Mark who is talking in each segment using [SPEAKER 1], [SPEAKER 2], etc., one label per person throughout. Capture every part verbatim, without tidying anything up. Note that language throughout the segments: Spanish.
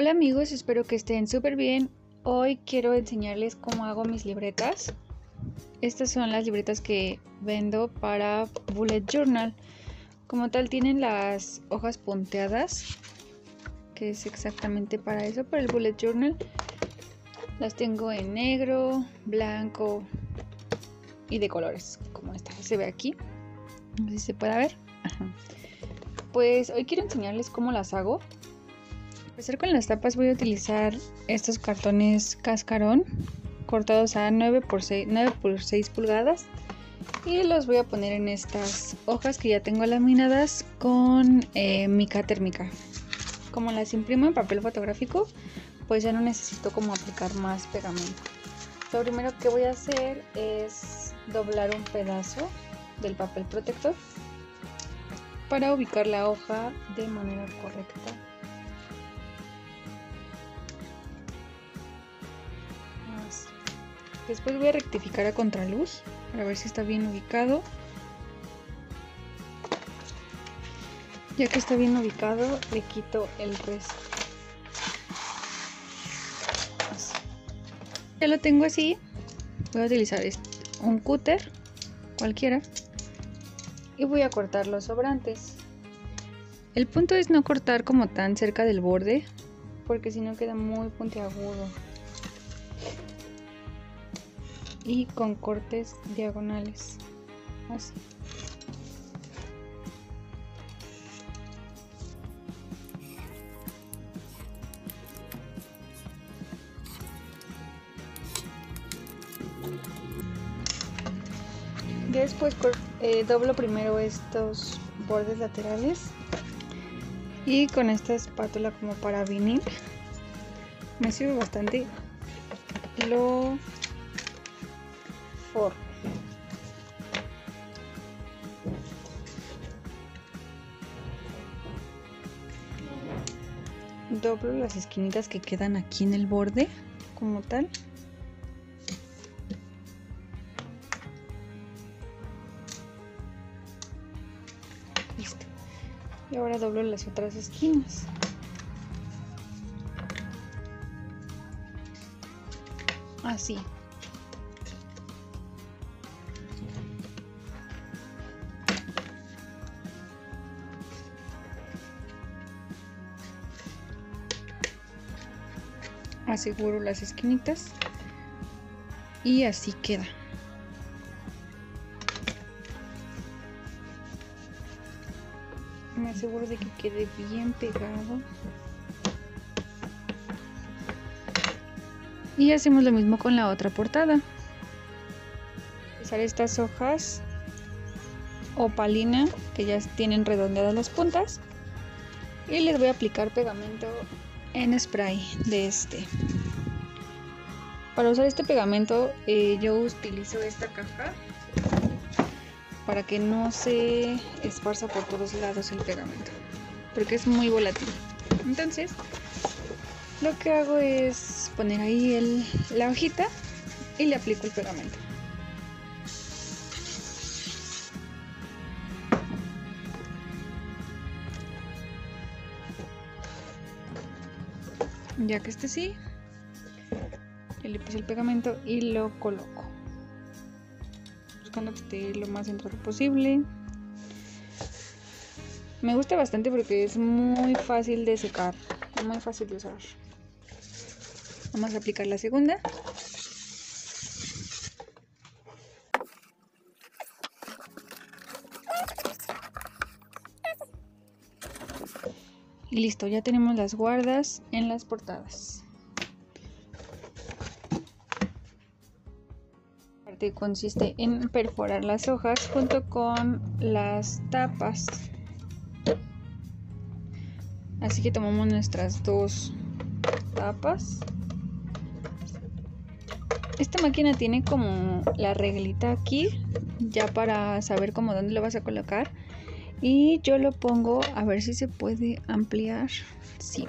[SPEAKER 1] Hola amigos, espero que estén súper bien. Hoy quiero enseñarles cómo hago mis libretas. Estas son las libretas que vendo para Bullet Journal. Como tal tienen las hojas punteadas, que es exactamente para eso, para el Bullet Journal. Las tengo en negro, blanco y de colores, como esta se ve aquí. No sé si se puede ver. Ajá. Pues hoy quiero enseñarles cómo las hago. Para empezar con las tapas voy a utilizar estos cartones cascarón cortados a nueve por seis pulgadas y los voy a poner en estas hojas que ya tengo laminadas con eh, mica térmica. Como las imprimo en papel fotográfico, pues ya no necesito como aplicar más pegamento. Lo primero que voy a hacer es doblar un pedazo del papel protector para ubicar la hoja de manera correcta. Así. Después voy a rectificar a contraluz para ver si está bien ubicado. Ya que está bien ubicado, le quito el resto. Así. Ya lo tengo así. Voy a utilizar un cúter cualquiera y voy a cortar los sobrantes. El punto es no cortar como tan cerca del borde, porque si no queda muy puntiagudo. Y con cortes diagonales, así. Después eh, doblo primero estos bordes laterales y con esta espátula como para vinil me sirve bastante, lo forro. Doblo las esquinitas que quedan aquí en el borde como tal. Listo. Y ahora doblo las otras esquinas. Así. Aseguro las esquinitas y así queda. Me aseguro de que quede bien pegado. Y hacemos lo mismo con la otra portada. Utilizar estas hojas opalina que ya tienen redondeadas las puntas y les voy a aplicar pegamento en spray de este. Para usar este pegamento eh, yo utilizo esta caja para que no se esparza por todos lados el pegamento, porque es muy volátil. Entonces lo que hago es poner ahí el, la hojita y le aplico el pegamento. Ya que esté así, le puse el pegamento y lo coloco, buscando que esté lo más centrado posible. Me gusta bastante porque es muy fácil de secar, muy fácil de usar. Vamos a aplicar la segunda. Y listo, ya tenemos las guardas en las portadas. La parte consiste en perforar las hojas junto con las tapas. Así que tomamos nuestras dos tapas. Esta máquina tiene como la reglita aquí, ya para saber cómo dónde lo vas a colocar. Y yo lo pongo, a ver si se puede ampliar. Sí.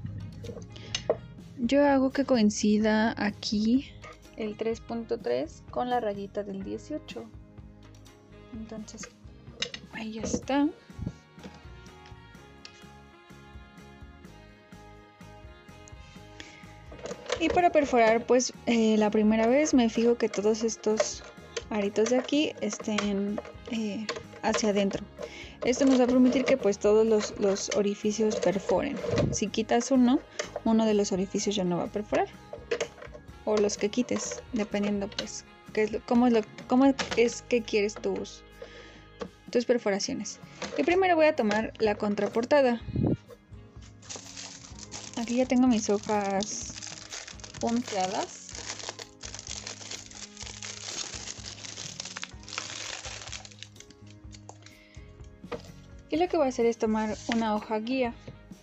[SPEAKER 1] Yo hago que coincida aquí el tres punto tres con la rayita del dieciocho. Entonces, ahí ya está. Y para perforar, pues eh, la primera vez me fijo que todos estos aritos de aquí estén eh, hacia adentro. Esto nos va a permitir que pues todos los, los orificios perforen. Si quitas uno, uno de los orificios ya no va a perforar. O los que quites, dependiendo pues qué es lo, cómo, es lo, cómo es que quieres tus, tus perforaciones. Y primero voy a tomar la contraportada. Aquí ya tengo mis hojas punteadas. Y lo que voy a hacer es tomar una hoja guía.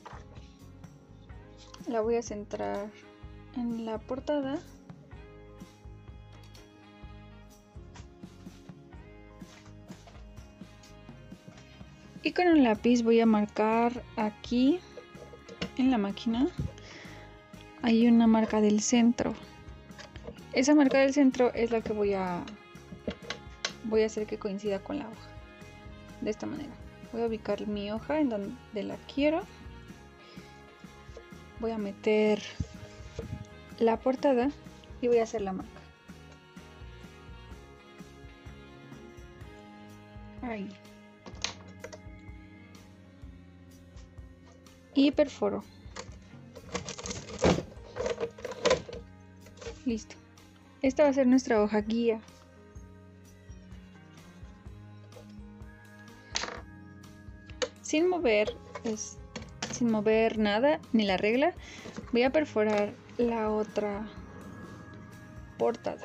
[SPEAKER 1] La voy a centrar en la portada. Y con un lápiz voy a marcar aquí en la máquina. Hay una marca del centro. Esa marca del centro es la que voy a voy a hacer que coincida con la hoja. De esta manera. Voy a ubicar mi hoja en donde la quiero. Voy a meter la portada y voy a hacer la marca. Ahí. Y perforo. Listo. Esta va a ser nuestra hoja guía. Sin mover, es, sin mover nada, ni la regla, voy a perforar la otra portada.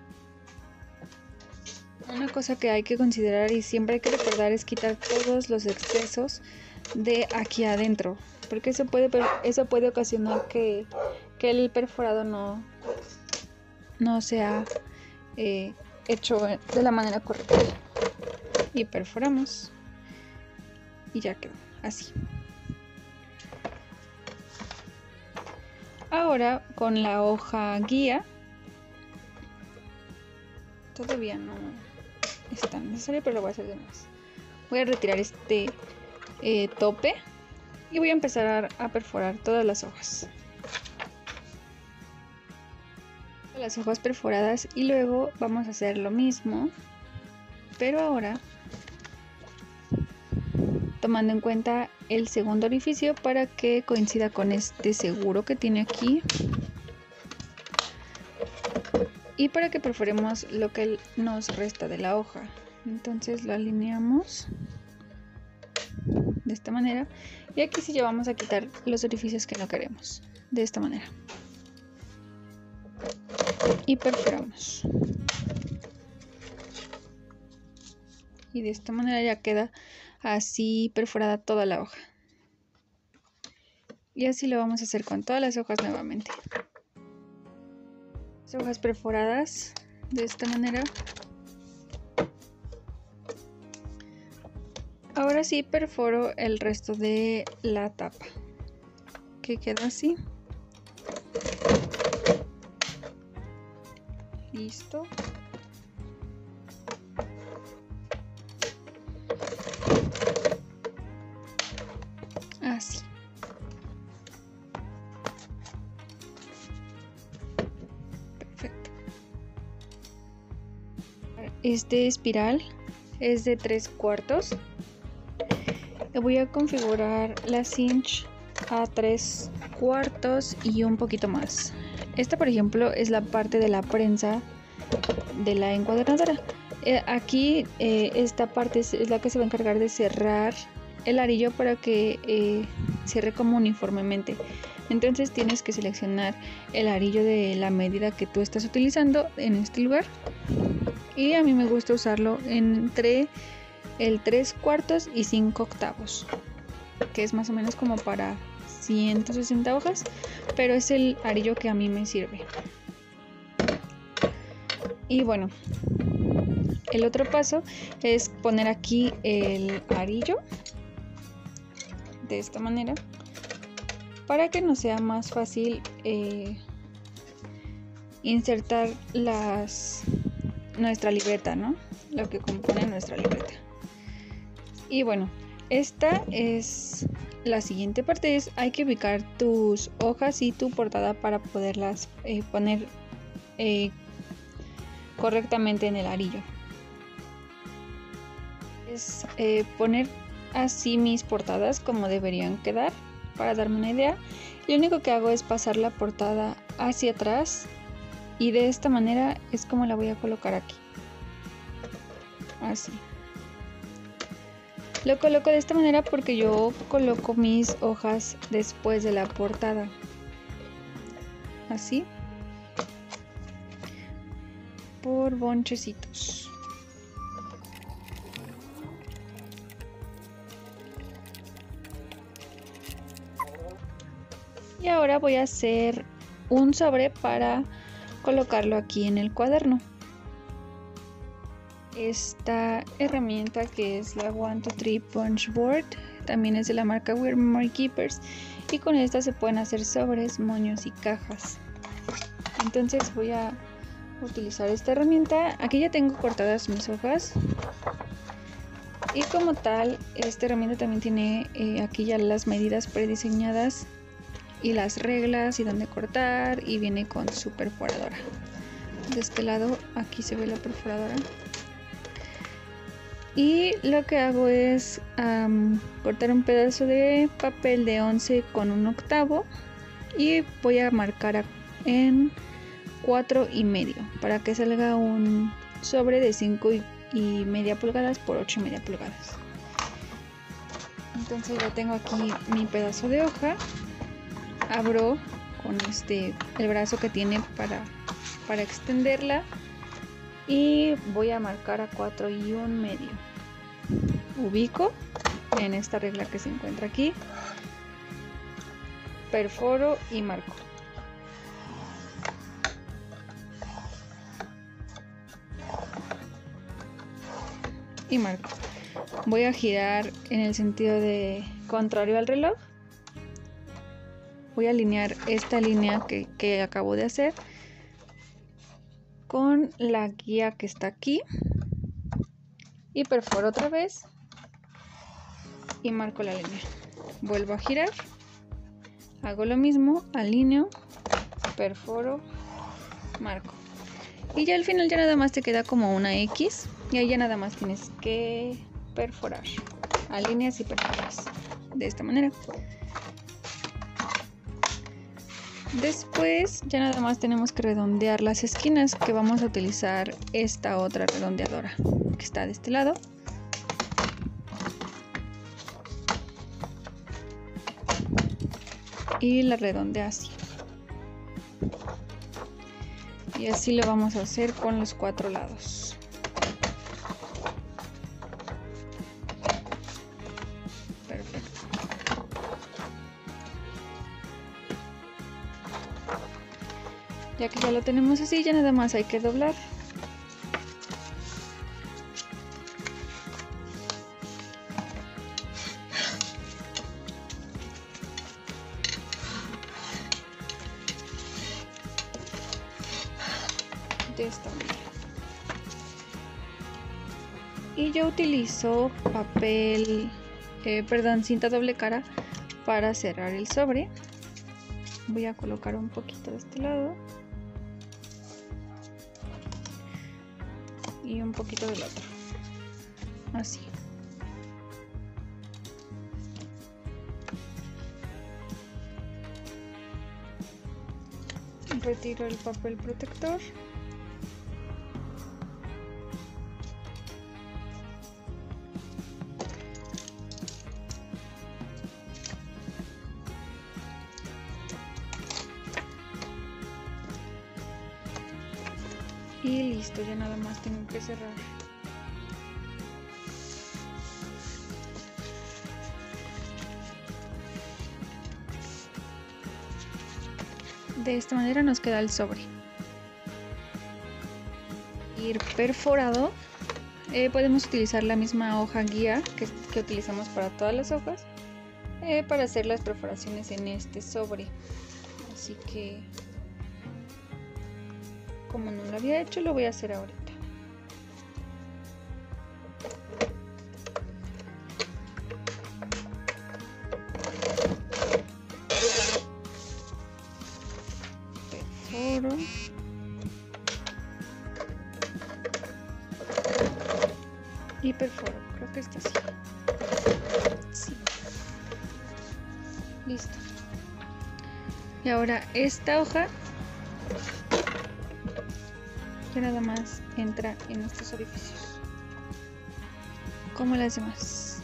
[SPEAKER 1] Una cosa que hay que considerar y siempre hay que recordar es quitar todos los excesos de aquí adentro, porque eso puede, eso puede ocasionar que, que el perforado no, no sea eh, hecho de la manera correcta. Y perforamos. Y ya quedó, así. Ahora con la hoja guía, todavía no es tan necesario, pero lo voy a hacer de una vez. Voy a retirar este eh, tope y voy a empezar a, a perforar todas las hojas. Las hojas perforadas y luego vamos a hacer lo mismo, pero ahora tomando en cuenta el segundo orificio para que coincida con este seguro que tiene aquí y para que perforemos lo que nos resta de la hoja. Entonces lo alineamos de esta manera y aquí sí ya vamos a quitar los orificios que no queremos, de esta manera, y perforamos y de esta manera ya queda así perforada toda la hoja. Y así lo vamos a hacer con todas las hojas nuevamente. Las hojas perforadas de esta manera. Ahora sí perforo el resto de la tapa, que queda así. Listo. Así. Perfecto. Este espiral es de tres cuartos. Voy a configurar la cinch a tres cuartos y un poquito más. Esta, por ejemplo, es la parte de la prensa de la encuadernadora. Eh, aquí eh, esta parte es, es la que se va a encargar de cerrar el arillo para que eh, cierre como uniformemente. Entonces tienes que seleccionar el arillo de la medida que tú estás utilizando en este lugar, y a mí me gusta usarlo entre el tres cuartos y cinco octavos, que es más o menos como para ciento sesenta hojas, pero es el arillo que a mí me sirve. Y bueno, el otro paso es poner aquí el arillo de esta manera para que nos sea más fácil eh, insertar las nuestra libreta, ¿no? Lo que compone nuestra libreta. Y bueno, esta es la siguiente parte es, hay que ubicar tus hojas y tu portada para poderlas eh, poner eh, correctamente en el arillo. Es eh, poner así mis portadas como deberían quedar para darme una idea. Lo único que hago es pasar la portada hacia atrás y de esta manera es como la voy a colocar aquí. Así. Lo coloco de esta manera porque yo coloco mis hojas después de la portada. Así. Por bonchecitos. Y ahora voy a hacer un sobre para colocarlo aquí en el cuaderno. Esta herramienta, que es la one two three Punch Board, también es de la marca We're Memory Keepers, y con esta se pueden hacer sobres, moños y cajas. Entonces voy a utilizar esta herramienta. Aquí ya tengo cortadas mis hojas y como tal esta herramienta también tiene eh, aquí ya las medidas prediseñadas y las reglas y dónde cortar, y viene con su perforadora. De este lado aquí se ve la perforadora. Y lo que hago es um, cortar un pedazo de papel de once con un octavo y voy a marcar en cuatro y medio para que salga un sobre de cinco y, y media pulgadas por ocho y media pulgadas. Entonces ya tengo aquí mi pedazo de hoja. Abro con este el brazo que tiene para, para extenderla y voy a marcar a cuatro y un medio. Ubico en esta regla que se encuentra aquí, perforo y marco. Y marco. Voy a girar en el sentido de contrario al reloj. Voy a alinear esta línea que, que acabo de hacer con la guía que está aquí y perforo otra vez y marco la línea. Vuelvo a girar, hago lo mismo, alineo, perforo, marco. Y ya al final ya nada más te queda como una X y ahí ya nada más tienes que perforar. Alineas y perforas de esta manera. Después ya nada más tenemos que redondear las esquinas, que vamos a utilizar esta otra redondeadora que está de este lado. Y la redondea así. Y así lo vamos a hacer con los cuatro lados. Perfecto. Ya que ya lo tenemos así, ya nada más hay que doblar. De esta manera. Y yo utilizo papel, eh, perdón, cinta doble cara para cerrar el sobre. Voy a colocar un poquito de este lado y un poquito del otro, así. Retiro el papel protector. Y listo, ya nada más tengo que cerrar. De esta manera nos queda el sobre. Ir perforado. Eh, podemos utilizar la misma hoja guía que, que utilizamos para todas las hojas eh, para hacer las perforaciones en este sobre. Así que, como no lo había hecho, lo voy a hacer ahorita. y perforo. Creo que está así. Sí. Listo. Y ahora esta hoja ya nada más entra en estos orificios, como las demás.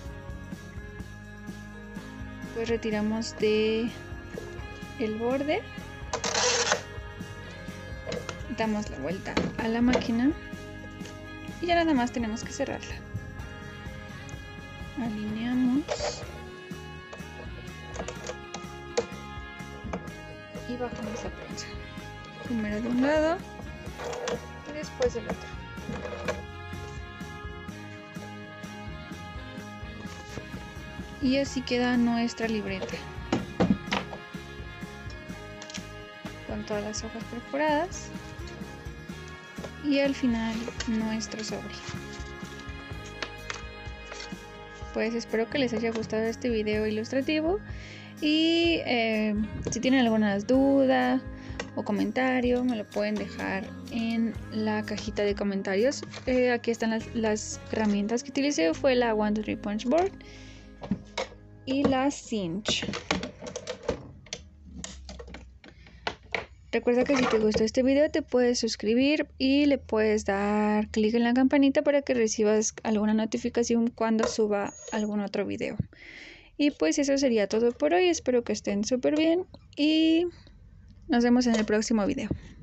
[SPEAKER 1] Pues retiramos de el borde, damos la vuelta a la máquina y ya nada más tenemos que cerrarla. Alineamos y bajamos la prensa, primero de un lado y después del otro. Y así queda nuestra libreta, con todas las hojas perforadas y al final nuestro sobre. Pues espero que les haya gustado este video ilustrativo y eh, si tienen alguna duda o comentario me lo pueden dejar en la cajita de comentarios. Eh, aquí están las, las herramientas que utilicé, fue la one two three punch board y la cinch. Recuerda que si te gustó este video te puedes suscribir y le puedes dar clic en la campanita para que recibas alguna notificación cuando suba algún otro video. Y pues eso sería todo por hoy, espero que estén súper bien y nos vemos en el próximo video.